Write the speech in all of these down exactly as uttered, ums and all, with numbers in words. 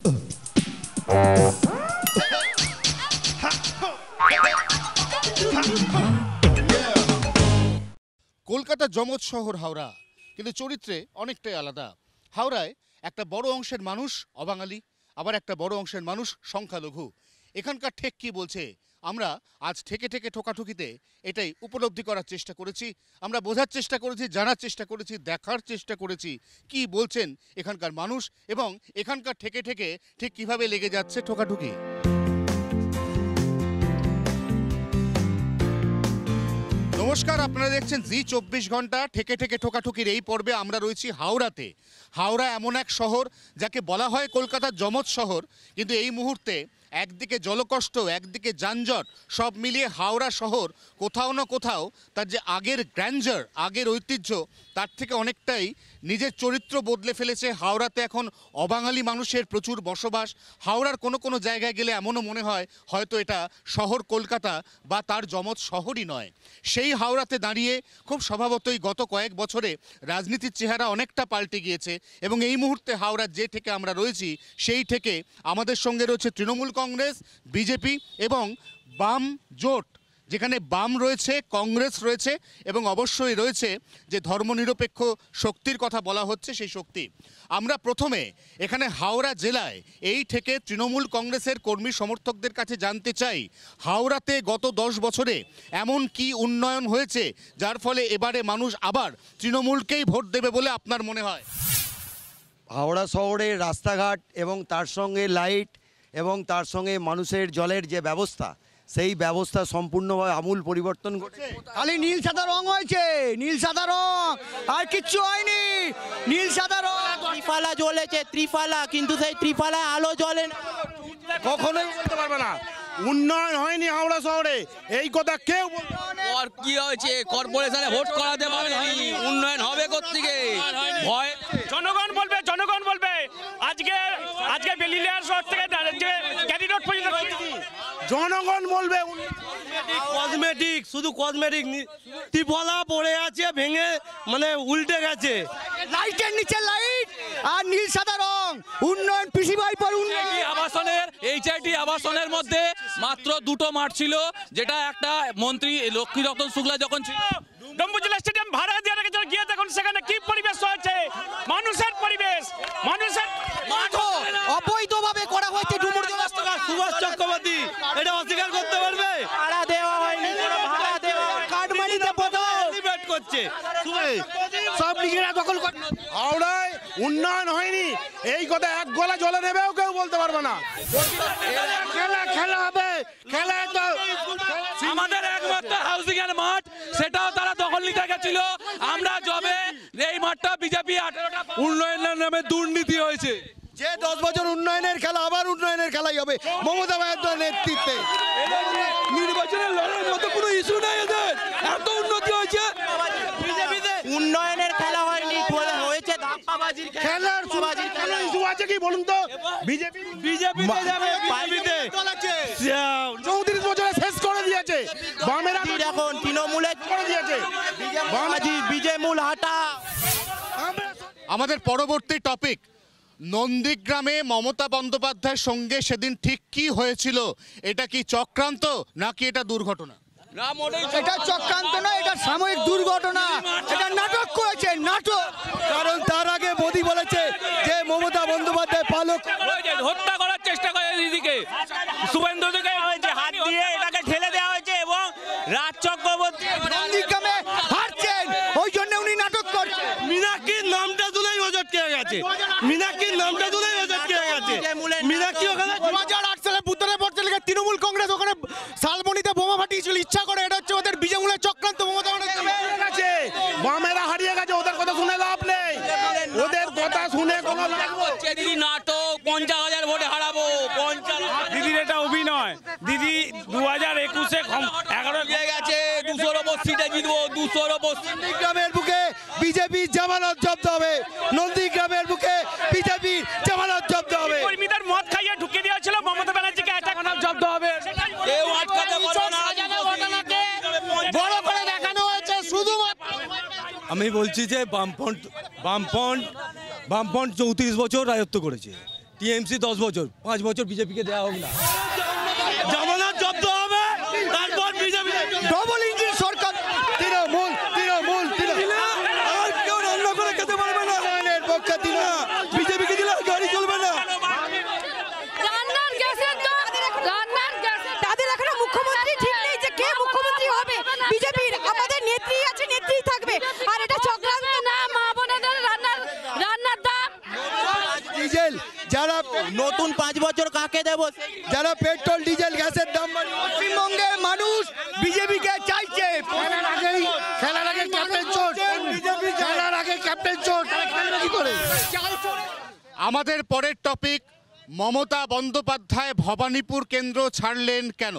কলকাতা জমজ শহর হাওড়া, কিন্তু চরিত্রে অনেকটাই আলাদা। হাওড়ায় একটা বড় অংশের মানুষ অবাঙালি, আবার একটা বড় অংশের মানুষ সংখ্যালঘু। এখানকার ঠেক কি বলছে আমরা আজ ঠেকে ঠেকে ঠোকাঠুকিতে এটাই উপলব্ধি করার চেষ্টা করেছি। আমরা বোঝার চেষ্টা করেছি, জানার চেষ্টা করেছি, দেখার চেষ্টা করেছি কি বলছেন এখানকার মানুষ এবং এখানকার ঠেকে ঠেকে ঠিক কিভাবে লেগে যাচ্ছে ঠোকাঠুকি। নমস্কার, আপনারা দেখছেন জি চব্বিশ ঘন্টা। ঠেকে ঠেকে ঠোকাঠুকির এই পর্বে আমরা রয়েছি হাওড়াতে। হাওড়া এমন এক শহর যাকে বলা হয় কলকাতার যমজ শহর, কিন্তু এই মুহূর্তে একদিকে জলকষ্ট, একদিকে যানজট, সব মিলিয়ে হাওড়া শহর কোথাও না কোথাও তার যে আগের গ্র্যান্ডার, আগের ঐতিহ্য, তার থেকে অনেকটাই নিজের চরিত্র বদলে ফেলেছে। হাওড়াতে এখন অবাঙালি মানুষের প্রচুর বসবাস। হাওড়ার কোনো কোনো জায়গায় গেলে এমনও মনে হয় হয়তো এটা শহর কলকাতা বা তার যমজ শহরই নয়। সেই হাওড়াতে দাঁড়িয়ে খুব স্বভাবতই গত কয়েক বছরে রাজনীতির চেহারা অনেকটা পাল্টে গিয়েছে এবং এই মুহূর্তে হাওড়ার যে থেকে আমরা রয়েছি সেই থেকে আমাদের সঙ্গে রয়েছে তৃণমূল কংগ্রেস, বিজেপি এবং বাম জোট, যেখানে বাম রয়েছে, কংগ্রেস রয়েছে এবং অবশ্যই রয়েছে যে ধর্মনিরপেক্ষ শক্তির কথা বলা হচ্ছে সেই শক্তি। আমরা প্রথমে এখানে হাওড়া জেলায় এই থেকে তৃণমূল কংগ্রেসের কর্মী সমর্থকদের কাছে জানতে চাই হাওড়াতে গত দশ বছরে এমন কি উন্নয়ন হয়েছে যার ফলে এবারে মানুষ আবার তৃণমূলকেই ভোট দেবে বলে আপনার মনে হয়? হাওড়া শহরের রাস্তাঘাট এবং তার সঙ্গে লাইট এবং তার সঙ্গে মানুষের জলের যে ব্যবস্থা, সেই ব্যবস্থা সম্পূর্ণভাবে আমূল পরিবর্তন ঘটেছে। খালি নীল সাদা রং হয়েছে, নীল সাদা রং, আর কিচ্ছু হয়নি। নীল সাদা রং, ত্রিফালা জ্বলেছে, ত্রিফালা, কিন্তু সেই ত্রিফালায় আলো জ্বলে না। কখনোই বলতে পারবে না উন্নয়ন হয়নি হাওড়া শহরে, এই কথা কেউ বলতে পারবে না। আর কি হয়েছে, কর্পোরেশনে ভোট করাতে পারেনি, উন্নয়ন হবে কোত্থেকে? ভয় জনগণ বলবে, জনগণ বলবে। আজকে আজকে বেলিলিয়ার শহর থেকে যে ক্যারিডট পর্যন্ত জনগণ বলবে। কসমেটিক, শুধু কসমেটিক, ত্রিফলা পড়ে আছে, ভেঙে মানে উল্টে গেছে। লাইটের নিচে লাইট আর নীল সাদা রং, উন্নয়ন পিসি ভাই পর উন্নয়ন। আবাসনের এইচআইটি আবাসনের মধ্যে মাত্র দুটো মাঠ ছিল, যেটা একটা মন্ত্রী লক্ষ্মীরতন শুক্লা যখন ছিল। ডম্বুজলা স্টেডিয়াম ভাড়া দিয়ে রেখেছে, গিয়ে দেখুন সেখানে কি পরিবেশ হয়েছে, মানুষের পরিবেশ, মানুষের মাঠ অবৈধভাবে করা হয়েছে। ডুমুরজলা সুভাষ চক্রবর্তী এটা অস্বীকার করতে পারবে? ভাড়া দেওয়া হয়নি, ভাড়া দেওয়া কাটমানিতে বদল করছে সব লিগেরা দখল করে। হাওড়ায় উন্নয়ন হয়নি এই কথা এক গলা জলে নেবেও কেউ বলতে পারবে না। খেলা খেলা হবে, খেলা তো আমাদের একমাত্র হাউজিং এর মাঠ, সেটাও তারা দখল নিতে গেছিল। আমরা জবে এই মাঠটা বিজেপি আঠারোটা উন্নয়নের নামে দুর্নীতি হয়েছে। যে দশ বছর উন্নয়নের খেলা আবার উন্নয়নের খেলাই হবে মমতা ব্যানার্জির নেতৃত্বে। নির্বাচনের লড়াইয়ের মতো কোনো ইস্যু নাই এদের, এত উন্নতি হয়েছে। উন্নয়নের খেলা হয়নি, হয়েছে ধাপ্পাবাজির খেলার খেলা ইস্যু আছে কি বলুন তো? বিজেপি বিজেপি চৌত্রিশ বছরে শেষ করে দিয়েছে, বামেরা এখন তৃণমূলের করে দিয়েছে। বিজেমূল হাটা। আমাদের পরবর্তী টপিক, নন্দীগ্রামে মমতা বন্দ্যোপাধ্যায়ের সঙ্গে সেদিন ঠিক কি হয়েছিল? এটা কি চক্রান্ত নাকি এটা দুর্ঘটনা? এটা চক্রান্ত না, এটা সাময়িক দুর্ঘটনা, এটা নাটক করেছে, নাটক। কারণ তার আগে মোদি বলেছে যে মমতা বন্দ্যোপাধ্যায় পালক হত্যা করার চেষ্টা করে দিদিকে, শুভেন্দু দিকে হাত দিয়ে এটাকে ঠেলে দেওয়া হয়েছে এবং রাজ চক্রবর্তী নন্দীগ্রামে হারছেন, ওই জন্য উনি নাটক করছেন। মীনাক্ষীর নামটা তুলেই ওজট কে গেছে, মীনাক্ষীর নামটা তুলেই ওজট কে গেছে। মীনাক্ষী ওখানে দু হাজার আট সালে বুদ্ধরে পড়তে লেগে তৃণমূল কংগ্রেস ওখানে শালবনীতে বোমা ফাটিয়েছিল ইচ্ছা করে। এটা হচ্ছে ওদের বিজেমূলের চক্রান্ত। মমতা গেছে, বামেরা হারিয়ে গেছে, ওদের কথা শুনে লাভ নেই, ওদের কথা শুনে কোনো লাভ হচ্ছে দিদি নাটক। পঞ্চাশ হাজার ভোটে হারাবো, পঞ্চাশ। দিদির এটা অভিনয়। দিদি দু হাজার একুশে এগারো দিয়ে গেছে, দুশোর ওপর সিটে জিতবো, দুশোর ওপর। নন্দীগ্রামের বুকে বিজেপি জামানত জব্দ হবে, নন্দীগ্রামের বুকে বিজেপি জামানত জব্দ হবে। কর্মীদের মদ খাইয়ে ঢুকে দিয়েছিল মমতা ব্যানার্জিকে, অ্যাটাক জব্দ হবে। কেউ আটকাতে পারবে না। বড় করে দেখানো হয়েছে শুধু। আমি বলছি যে বামফ্রন্ট বামফ্রন্ট বামফ্রন্ট চৌত্রিশ বছর রাজত্ব করেছে, টিএমসি দশ বছর পাঁচ বছর বিজেপিকে দেওয়া হোক না, জামানত জব্দ হবে, তারপর বিজেপি ডবল ইঞ্জিন সরকার। তৃণমূল তৃণমূল তৃণমূল আর কেউ রান্না করে খেতে পারবে না, পক্ষে তৃণমূল বিজেপিকে দিলে আর গাড়ি চলবে না। রান্নার গ্যাসের দাম, রান্নার গ্যাসের তাদের এখনো মুখ্যমন্ত্রী ঠিক নেই যে কে মুখ্যমন্ত্রী হবে। বিজেপির আমাদের নেত্রী আছে, নেত্রী থাকবে, আর এটা চক্রান্ত না। মা বোনেদের রান্নার রান্নার দাম, ডিজেল যারা নতুন পাঁচ বছর কাকে দেবো? যারা পেট্রোল ডিজেল গ্যাসের দাম বাড়িয়ে পশ্চিমবঙ্গের মানুষ বিজেপিকে চাইছে। খেলার আগেই খেলার আগে ক্যাপ্টেন চোট, খেলার আগে ক্যাপ্টেন চোট, তারা খেলবে কি করে? আমাদের পরের টপিক, মমতা বন্দ্যোপাধ্যায় ভবানীপুর কেন্দ্র ছাড়লেন কেন?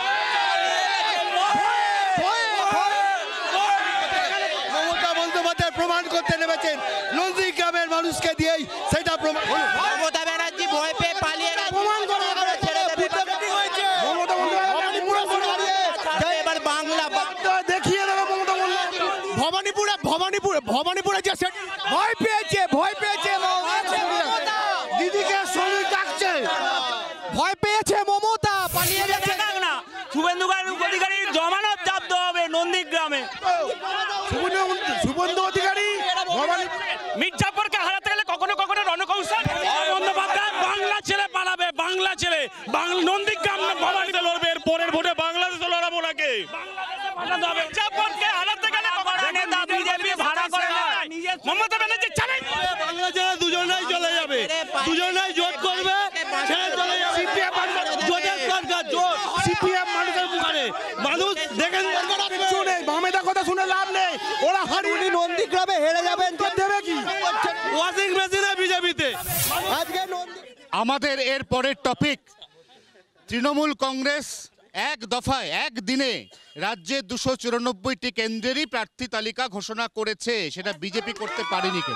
মমতা বন্দ্যোপাধ্যায় প্রমাণ করতে নেমেছেন নন্দীগ্রামের মানুষকে দিয়েই সেটা প্রমাণ। মমতা ব্যানার্জি ভয় পেয়ে পালিয়ে গেছে। প্রমাণ করে এবারে ছেড়ে দেবে। মমতা বন্দ্যোপাধ্যায় এবার বাংলা দেখিয়ে দেবে মমতা বন্দ্যোপাধ্যায়। ভবানীপুরে ভবানীপুরে ভবানীপুরে যে সেট ভয় পেয়েছে, ভয় পেয়েছে মমতা। দিদিকে শ্রমিক ডাকছে, ভয় পেয়েছে মমতা, পালিয়ে গেছে। না, শুভেন্দু অধিকারীর জমানত জব্দ হবে নন্দীগ্রামে। শুভেন্দু অধিকারী ভবানীপুরে মির্জাপুরকে হারাতে গেলে কখনো কখনো রণকৌশল। বন্দ্যোপাধ্যায় বাংলা ছেড়ে পালাবে, বাংলা ছেড়ে বাংলা নন্দীগ্রাম ভবানীতে লড়বে। এর পরের ভোটে বাংলাদেশে লড়াবো নাকি? মির্জাপুরকে হারাতে গেলে বিজেপি ভাড়া করে নেয়। মমতা ব্যানার্জি চ্যালেঞ্জ, বাংলা ছেড়ে দুজনেই চলে যাবে, দুজনেই জোট করবে, ছেড়ে চলে যাবে। সিপিএম জোটের সরকার, জোট। সিপিএম মানুষের মুখে মানুষ দেখেন শুনে বামেদা কথা শুনে লাভ নেই, ওরা হারিয়ে নন্দীগ্রামে হেরে যাবেন, দেবে কি? ওয়াশিং মেশিনে বিজেপিতে। আজকে নন্দী আমাদের এর পরের টপিক, তৃণমূল কংগ্রেস এক দফায় এক দিনে রাজ্যে দুশো চুরানব্বইটি কেন্দ্রেরই প্রার্থী তালিকা ঘোষণা করেছে, সেটা বিজেপি করতে পারেনি কেন?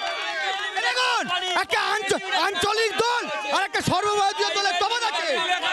একটা আঞ্চ- আঞ্চলিক দল আর একটা সর্বভারতীয় দলের তফাৎ আছে।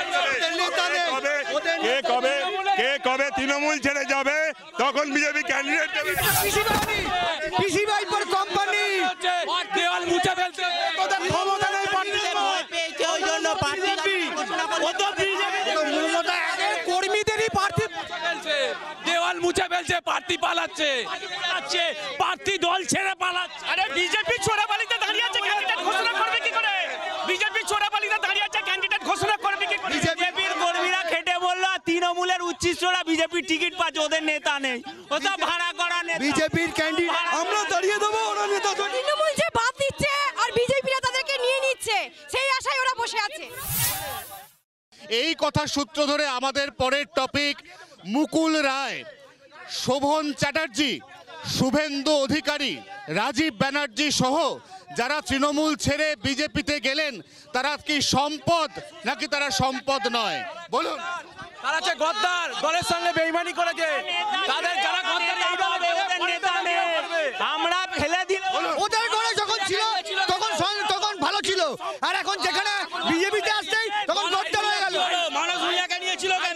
কে কবে কে কবে তৃণমূল ছেড়ে যাবে তখন বিজেপি ক্যান্ডিডেট দেবে। পিসি ভাইপোর কোম্পানি দেওয়াল মুছে ফেলছে। তোদের ক্ষমতা নেই পার্টি ভয় পেয়েছে, ওই জন্য প্রার্থী তালিকা ঘোষণা করেছে। কর্মীদেরই প্রার্থী ফেলছে, দেওয়াল মুছে ফেলছে, প্রার্থী পালাচ্ছে। পালাচ্ছে, প্রার্থী দল ছেড়ে পালাচ্ছে। আরে বিজেপি চোরাবালিতে দাঁড়িয়ে আছে, ক্যান্ডিডেট ঘোষণা করবে কি করে? বিজেপি চোরাবালিতে দাঁড়িয়ে আছে, ক্যান্ডিডেট ঘোষণা করবে কি করে? বিজেপির কর্মীরা খেটে বললো, তৃণমূলের উচ্ছিষ্টরা বিজেপির টিকিট পাচ্ছে, ওদের নেতা নেই, ওসব ভাড়া করা নেতা। বিজেপির ক্যান্ডিডেট আমরা দাঁড়িয়ে দেবো, ওরা নেতা জোট। তৃণমূল যে বাদ দিচ্ছে আর বিজেপিরা তাদেরকে নিয়ে নিচ্ছে, সেই আশায় ওরা বসে আছে। এই কথা সূত্র ধরে আমাদের পরের টপিক, মুকুল রায়, শোভন চ্যাটার্জি, শুভেন্দু অধিকারী, রাজীব ব্যানার্জি সহ যারা তৃণমূল ছেড়ে বিজেপিতে গেলেন, তারা কি সম্পদ নাকি তারা সম্পদ নয়? বলুন। তারা হচ্ছে গদ্দার, দলের সঙ্গে বেইমানি করেছে। তাদের যারা গদ্দার এই দলে ওদের নেতা নেই, আমরা ফেলে দিল। ওদের ঘরে যখন ছিল তখন সং- তখন ভালো ছিল, আর এখন যেখানে বিজেপিতে আসছেই তখন গদ্দার হয়ে গেল। মানুষ ভূঁইয়াকে নিয়েছিল কেন?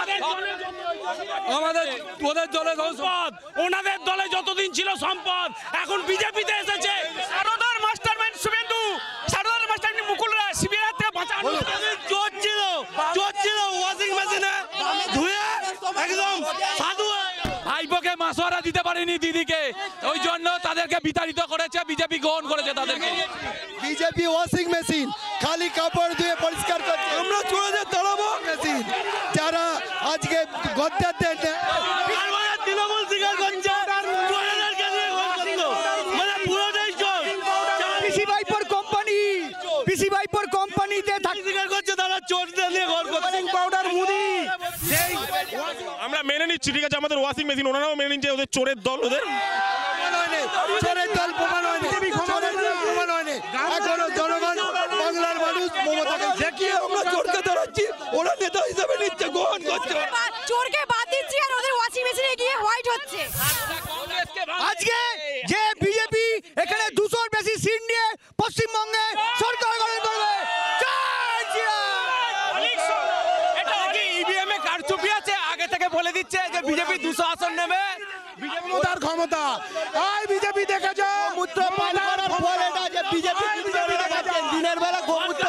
আমাদের ওদের দলে সম্পদ, ওনাদের দলে যতদিন ছিল সম্পদ, এখন বিজেপিতে এসেছে। সারদার মাস্টারমাইন্ড শুভেন্দু, সারদার মাস্টারমাইন্ড মুকুল রায়, শিবিরের থেকে বাঁচানো। জোট ছিল, জোট ছিল, ওয়াশিং মেশিনে ধুয়ে একদম সাধু। ভাইপোকে মাসোয়ারা দিতে পারেনি দিদিকে, ওই জন্য তাদেরকে বিতাড়িত করেছে, বিজেপি গ্রহণ করেছে তাদেরকে। বিজেপি ওয়াশিং মেশিন খালি কাপড় ধুয়ে পরিষ্কার করছে। আমরা চলে দাঁড়াবো মেশিন যারা আজকে গদ্দারদের তৃণমূল স্বীকার করছে, জোটেদেরকে নিয়ে ঘর করলো, মানে পুরোটাই জোট। পিসি ভাইপোর কোম্পানি, পিসি ভাইপোর কোম্পানিতে থাক- স্বীকার করছে তারা চোরদের নিয়ে ঘর করছে। পাউডার মুদি আমরা মেনে নিচ্ছি, ঠিক আছে, আমাদের ওয়াশিং মেশিন, ওনারাও মেনে নিচ্ছে ওদের চোরের দল, ওদের চোরের দল প্রমাণ হয়নি, চোরের দল প্রমাণ হয়নি। এখনো জনগণ, বাংলার মানুষ মমতাকে দেখিয়ে আমরা চোরকে দাঁড়াচ্ছি, ওরা নেতা হিসেবে নিচ্ছে, গ্রহণ করছে। চোরকে বাদ দিচ্ছি আর ওদের ওয়াশিং মেশিনে গিয়ে হোয়াইট হচ্ছে। আজকে যে বিজেপি এখানে দুশোর বেশি সিট নিয়ে পশ্চিমবঙ্গে সরকার গঠন করবে, জয় শ্রীরাম। এটা কি ইভিএম এ কারচুপি আছে? আগে থেকে বলে দিচ্ছে যে বিজেপি দুশো আসন নেবে। ক্ষমতার ক্ষমতা, আই বিজেপি দেখে যাও। মূত্র পান করার পর এটা যে বিজেপি বিজেপি দেখাচ্ছেন, দিনের বেলা গোমূত্র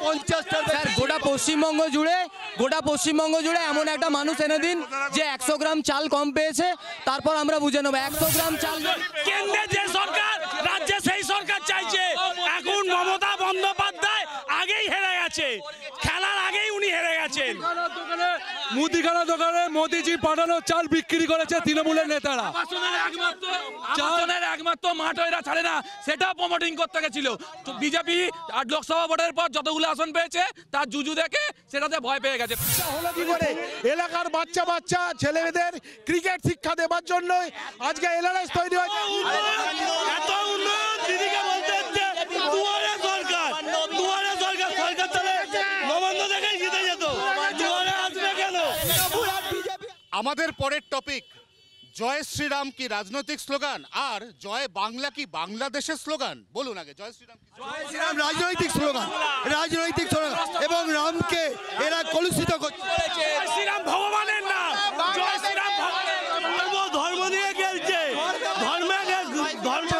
পঞ্চাশটার স্যার গোটা পশ্চিমবঙ্গ জুড়ে গোটা পশ্চিমবঙ্গ জুড়ে এমন একটা মানুষ এনে দিন যে একশো গ্রাম চাল কম পেয়েছে, তারপর আমরা বুঝে নেবো একশো গ্রাম চাল। কেন্দ্রে যে সরকার, রাজ্যে সেই সরকার চাইছে। এখন মমতা বন্দ্যোপাধ্যায় আগেই হেরে গেছে, খেলার আগেই উনি হেরে গেছেন। মুদিখানা দোকানে মোদিজি পাঠানো চাল বিক্রি করেছে তৃণমূলের নেতারা। চালের একমাত্র মাঠ এরা ছাড়ে না, সেটাও প্রমোটিং করতে গেছিল বিজেপি। আর লোকসভা ভোটের পর যতগুলো আসন পেয়েছে তার জুজু দেখে সেটাতে ভয় পেয়ে গেছে। হলো কি করে এলাকার বাচ্চা বাচ্চা ছেলেমেয়েদের ক্রিকেট শিক্ষা দেওয়ার জন্য আজকে এলআরএস তৈরি হয়েছে। এত উন্নয়ন দিদিকে বলতে হচ্ছে দুয়ারে সরকার, দুয়ারে সরকার, সরকার চলে নবান্ন থেকে জিতে যেত, দুয়ারে আসবে কেন? আমাদের পরের টপিক, জয় শ্রীরাম কি রাজনৈতিক স্লোগান আর জয় বাংলা কি বাংলাদেশের স্লোগান? বলুন আগে, জয় শ্রীরাম কি? জয় শ্রীরাম রাজনৈতিক স্লোগান, রাজনৈতিক স্লোগান এবং রামকে এরা কলুষিত করছে। জয় শ্রীরাম ভগবানের নাম, জয় শ্রীরাম ধর্ম ধর্ম নিয়ে খেলছে, ধর্মে ধর্ম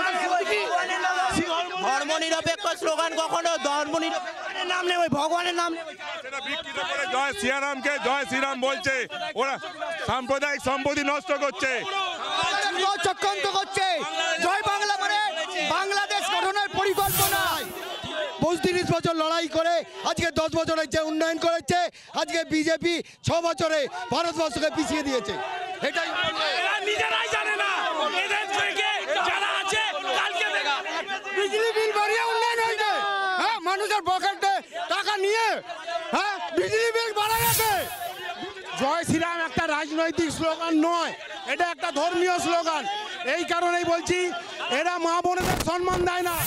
ধর্ম নিরপেক্ষ স্লোগান কখনো ধর্ম নিরপেক্ষের নাম নেই, ওই ভগবানের নাম নেই। সেটা বিকৃত করে জয় শ্রীরামকে জয় শ্রীরাম বলছে, ওরা সাম্প্রদায়িক সম্পত্তি নষ্ট করছে, চক্রান্ত করছে। জয় বাংলা মানে বাংলাদেশ গঠনের পরিকল্পনায় পঁয়ত্রিশ বছর লড়াই করে আজকে দশ বছরের যে উন্নয়ন করেছে, আজকে বিজেপি ছ বছরে ভারতবর্ষকে পিছিয়ে দিয়েছে। এটাই এরা নিজেরাই জানে না, এদের থেকে যারা আছে কালকে দেখা বিজলি বিল বাড়িয়ে উন্নয়ন হয়েছে, হ্যাঁ মানুষের পকেটে টাকা নিয়ে, হ্যাঁ বিজলি বিল বাড়া গেছে। জয় শ্রীরাম একটা রাজনৈতিক স্লোগান নয়, এটা একটা ধর্মীয় স্লোগান। এই কারণেই বলছি এরা মা বোনেদের সম্মান দেয় না।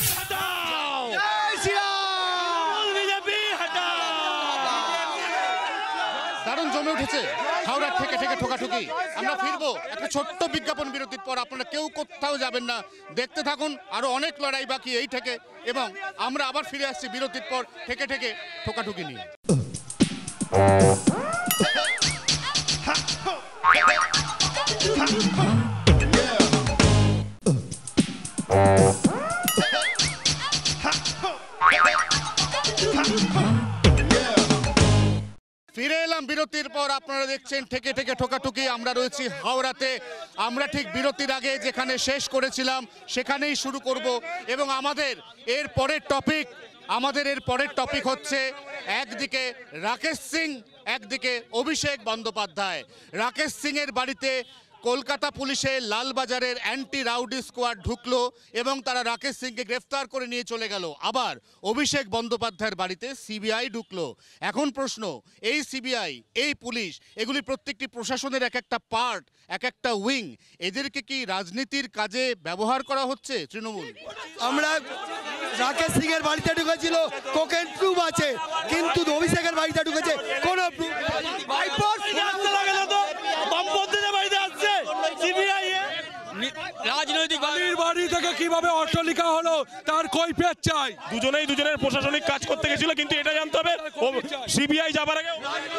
বিজেপি হটাও। দারুণ জমে উঠেছে হাওড়ার থেকে থেকে ঠোকাঠুকি। আমরা ফিরবো একটা ছোট্ট বিজ্ঞাপন বিরতির পর। আপনারা কেউ কোথাও যাবেন না, দেখতে থাকুন, আরো অনেক লড়াই বাকি এই থেকে, এবং আমরা আবার ফিরে আসছি বিরতির পর থেকে থেকে ঠোকাঠুকি নিয়ে। ফিরে এলাম বিরতির পর। আপনারা দেখছেন থেকে থেকে ঠোকাঠুকি। আমরা রয়েছি হাওড়াতে। আমরা ঠিক বিরতির আগে যেখানে শেষ করেছিলাম সেখানেই শুরু করব, এবং আমাদের এর পরের টপিক আমাদের এর পরের টপিক হচ্ছে একদিকে রাকেশ সিং, একদিকে অভিষেক বন্দ্যোপাধ্যায়। রাকেশ সিং এর বাড়িতে কলকাতা পুলিশের লালবাজারের অ্যান্টি রাউডি স্কোয়াড ঢুকলো এবং তারা রাকেশ সিংকে গ্রেফতার করে নিয়ে চলে গেল। আবার অভিষেক বন্দ্যোপাধ্যায়ের বাড়িতে সিবিআই ঢুকলো। এখন প্রশ্ন, এই সিবিআই, এই পুলিশ, এগুলি প্রত্যেকটি প্রশাসনের এক একটা পার্ট, এক একটা উইং। এদেরকে কি রাজনীতির কাজে ব্যবহার করা হচ্ছে তৃণমূল? আমরা রাকেশ সিং এর বাড়িতে ঢুকেছিল, কোকেন প্রুফ আছে, কিন্তু অভিষেকের বাড়িতে ঢুকেছে কোনো প্রুফ। রাজনৈতিক বাড়ির বাড়ি থেকে কিভাবে অট্টালিকা হলো তার কৈফিয়ত চাই। দুজনেই দুজনের প্রশাসনিক কাজ করতে গেছিল, কিন্তু এটা জানতে হবে সিবিআই যাবার আগে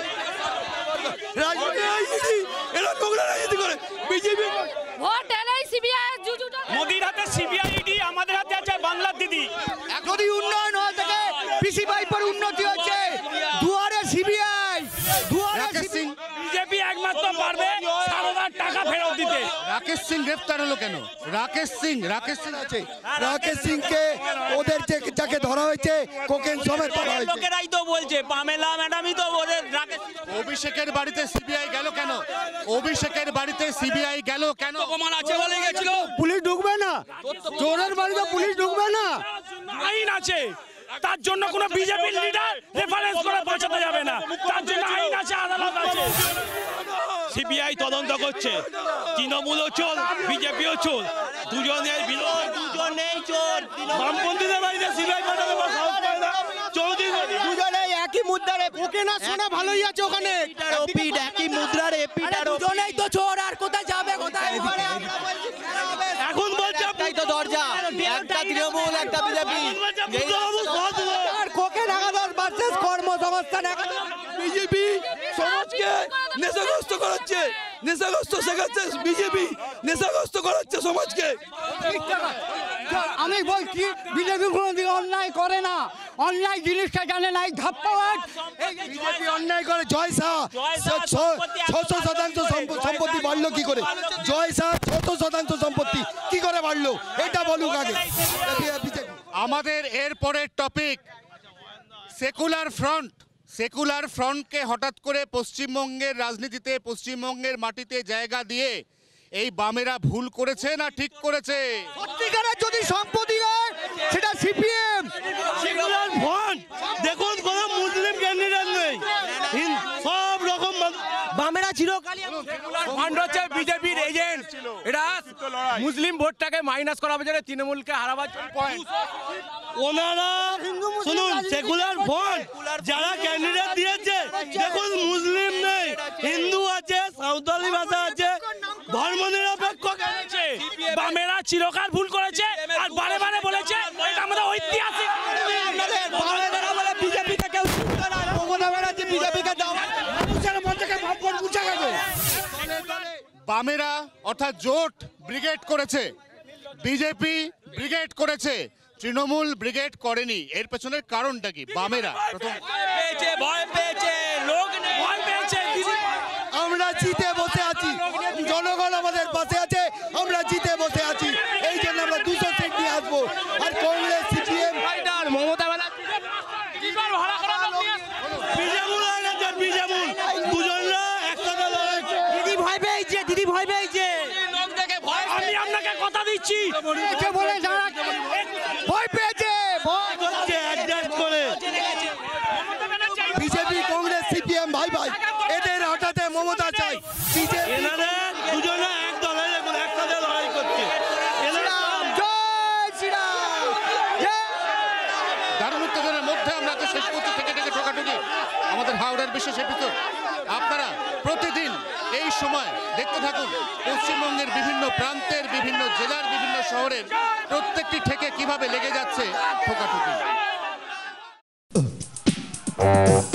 ভোট এলেই সিবিআই জুজুটা মোদির হাতে সিবিআই ইডি, আমাদের হাতে আছে বাংলার দিদি। যদি উন্নয়ন হয়ে থাকে, পিসি বাইপের উন্নতি হচ্ছে, দুয়ারে সিবিআই, দুয়ারে রাকেশ সিং, বিজেপি একমাত্র পারবে সারদার টাকা ফেরত দিতে। রাকেশ সিং গ্রেফতার হলো কেন? রাকেশ সিং রাকেশ সিং আছে, রাকেশ সিংকে ওদের যে যাকে ধরা হয়েছে কোকেন সমেত ধরা হয়েছে। লোকেরাই তো বলছে, পামেলা ম্যাডামই তো ওদের রাকেশ। অভিষেকের বাড়িতে সিবিআই গেল কেন? অভিষেকের বাড়িতে সিবিআই গেল কেন? প্রমাণ আছে বলে গেছিল। পুলিশ ঢুকবে না, চোরের বাড়িতে পুলিশ ঢুকবে না। আইন আছে, তার জন্য কোনো বিজেপির লিডার রেফারেন্স করে বাঁচাতে যাবে না। তার জন্য আইন আছে, আদালত আছে। সিবিআই তদন্ত করছে, তৃণমূলও চোর, বিজেপিও চোর, দুজনের বিরোধ, দুজনেই চোর। বামপন্থীদের বাড়িতে সিবিআই পাঠাবে বা সাহস পায় না। চৌধুরী দুজনেই একই মুদ্রারে, ওকে না শোনা ভালোই আছে ওখানে। ওপিড একই মুদ্রার এপিড আর দুজনেই তো চোর, আর কোথায় যাবে কোথায়? এখন বলছে একটাই তো দরজা, একটা তৃণমূল, একটা বিজেপি। আর কোকেন একাদশ ভার্সেস কর্মসংস্থান একাদশ। বিজেপি সমাজকে নেশাগ্রস্ত করাচ্ছে, নেশাগ্রস্ত শেখাচ্ছে বিজেপি, নেশাগ্রস্ত করাচ্ছে সমাজকে। আমি বলছি বিজেপি কোনোদিন অন্যায় করে না, অন্যায় জিনিসটা জানে না। এই ধাপ্পাবাজ বিজেপি অন্যায় করে। জয় শাহ ছশো শতাংশ সম্পত্তি বাড়লো কি করে? জয় শাহ ছশো শতাংশ সম্পত্তি কি করে বাড়লো এটা বলুক আগে। আমাদের এরপরের টপিক সেকুলার ফ্রন্ট। সেকুলার ফ্রন্টকে হঠাৎ করে পশ্চিমবঙ্গের রাজনীতিতে, পশ্চিমবঙ্গের মাটিতে জায়গা দিয়ে এই বামেরা ভুল করেছে না ঠিক করেছে? সত্যিকারের যদি সম্পত্তি হয় সেটা সিপিএম। সেকুলার ফ্রন্ট দেখুন, কোন মুসলিম ক্যান্ডিডেট নেই, হিন- সব রকম বামেরা চিরকালই ফান্ড হচ্ছে বিজেপির এজেন্ট। এটা মুসলিম ভোটটাকে মাইনাস করার জন্য তৃণমূলকে হারাবার পয়েন্ট। ওনারা শুনুন, সেকুলার ফ্রন্ট যারা ক্যান্ডিডেট দিয়েছে দেখুন, মুসলিম নেই, হিন্দু আছে, সাঁওতালি ভাষা আছে, ধর্ম নিরপেক্ষ করেছে। বামেরা চিরকাল ভুল করেছে আর বারে বারে বলেছে এটা আমাদের ঐতিহাসিক। বিজেপিকে কেউ মমতা ব্যানার্জি বিজেপিকে দাও। বামেরা অর্থাৎ জোট ব্রিগেড করেছে, বিজেপি ব্রিগেড করেছে, তৃণমূল ব্রিগেড করেনি। এর পেছনের কারণটা কি? বামেরা প্রথম পেয়েছে, ভয় পেয়েছে, লোক নেই, ভয় পেয়েছে। আমরা জিতে বসে আছি, জনগণ আমাদের পাশে আছে, আমরা জিতে বসে আছি, এই জন্য আমরা দুশো সিট নিয়ে আসবো। আর কংগ্রেস সিপিএম মমতা ব্যানার্জি বিজেমুল আর বিজেমুল দুজনরা একসাথে লড়াই করছে। দিদি ভয় পেয়েছে, দিদি ভয় পেয়েছে। আমি আপনাকে কথা দিচ্ছি, বলে যারা ভয় পেয়েছে ভয় করছে অ্যাডজাস্ট করে। বিজেপি কংগ্রেস সিপিএম ভাই ভাই, এদের হঠাৎ মমতা চাই। বিজেপি এনারা দুজনে এক দলে দেখুন একসাথে লড়াই করছে। এনারা জয় শ্রীরাম। দারুণ উত্তেজনার মধ্যে আমরা তো শেষ করছি থেকে থেকে ঠোকাঠুকি আমাদের হাওড়ার বিশেষ এপিসোড। আপনারা প্রতিদিন এই সময় দেখতে থাকুন পশ্চিমবঙ্গের বিভিন্ন প্রান্তের, বিভিন্ন জেলার, বিভিন্ন শহরের প্রত্যেকটি ঠেকে কিভাবে লেগে যাচ্ছে ঠোকাঠুকি।